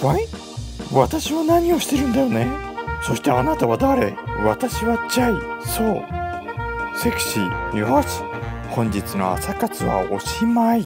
わい、私は何をしてるんだよね。そしてあなたは誰？私はチャイ。そう、セクシー。よし、本日の朝活はおしまい。